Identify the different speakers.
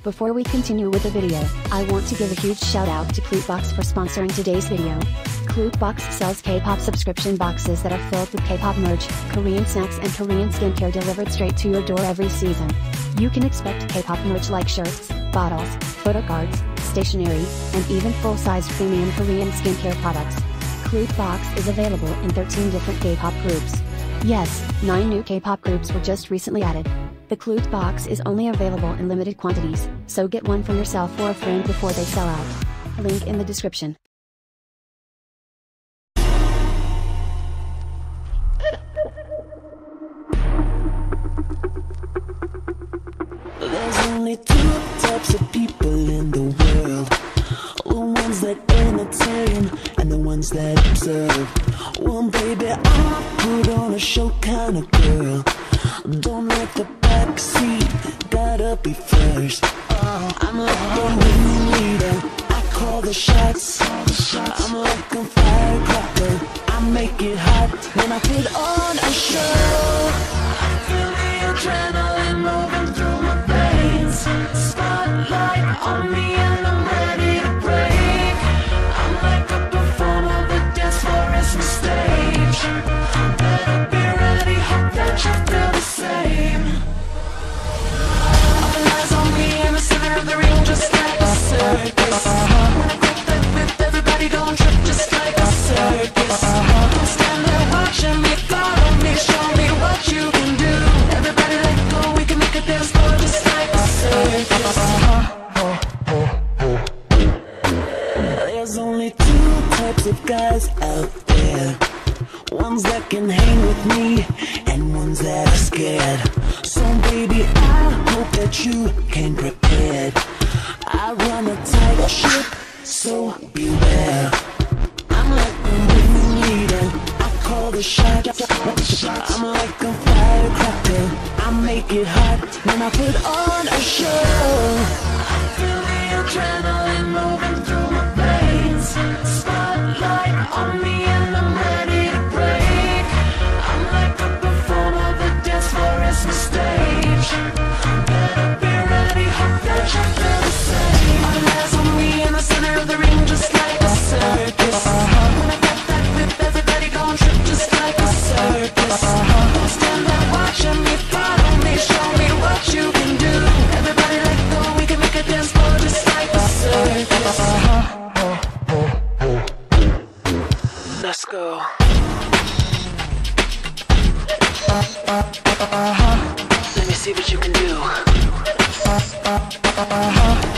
Speaker 1: Before we continue with the video, I want to give a huge shout out to Clutebox for sponsoring today's video. Clutebox sells K-pop subscription boxes that are filled with K-pop merch, Korean snacks and Korean skincare delivered straight to your door every season. You can expect K-pop merch like shirts, bottles, photo cards, stationery, and even full-size premium Korean skincare products. Clutebox is available in 13 different K-pop groups. Yes, 9 new K-pop groups were just recently added. The Clutebox is only available in limited quantities, so get one for yourself or a friend before they sell out. Link in the description.
Speaker 2: There's only two types of people in the world. The ones that entertain and the ones that observe. Well, baby, I'm a put on a show kind of girl. Don't like the backseat, gotta be first. I'm like the ringleader, I call the shots. I'm like a firecracker, I make it hot when I put on a show. I feel the adrenaline moving through my veins. Spotlight on me and I'm ready to break. I'm like a performer, the dance floor is my stage. Better be ready, hope that you feel the same. All eyes on me in the center of the ring, just like a circus. When I break that whip, everybody gon' trip just like a circus. Don't stand there watching me, follow me, show me what you can do. Everybody let go, we can make a dance floor just like a circus. There's only two types of guys out there. Ones that can hang with me and ones that are scared. So baby, I hope that you came prepared. I run a tight ship, so beware. I'm like the ringleader, I call the shots. I'm like a firecracker, I make it hot when I put on a show. I feel the adrenaline moving through my veins. Spotlight on me and I'm ready to break. I'm like a performer, the dance floor is my stage. Better be ready, hope that you feel the same. All eyes on me in the center of the ring, just like a circus. When I got that whip, everybody gon' trip just like a circus. Don't stand there watching me, follow me, show me what you can do. Everybody let go, we can make a dance floor just like a circus. Let's go. Let me see what you can do.